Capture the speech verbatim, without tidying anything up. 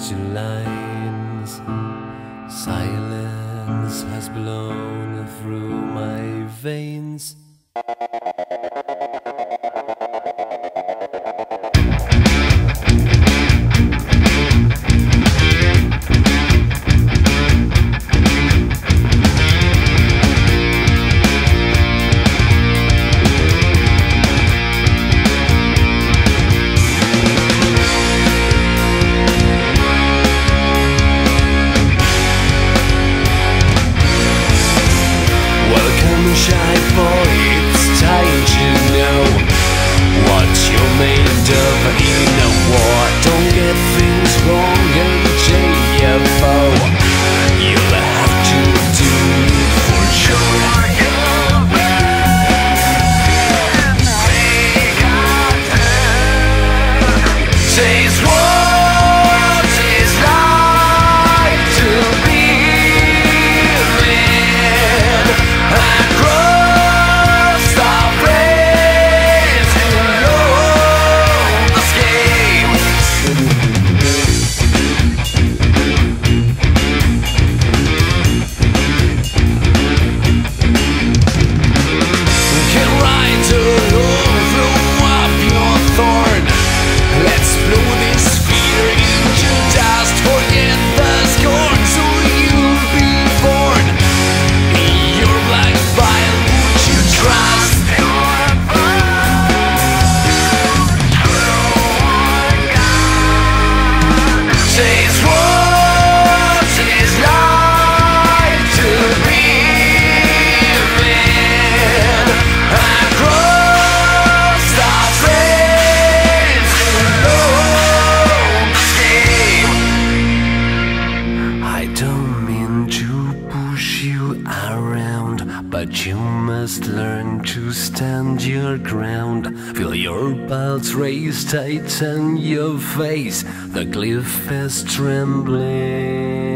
empty lines. Silence has blown through my veins. Shy boy, it's time to know what you're made of in a war. Don't get things wrong and change your bow. You'll have to do it for sure. Says what is like to be living. Across the place in the scheme. Can ride along through up your thorn. Let's blow this fear into dust. Forget the scorn, so you'll be born. Your black file, would you trust? Says what is like to be living across the flames along the scheme. I don't mean to push you around, but you must learn to stand your ground. Feel your pulse race, tighten your face. The cliff is trembling.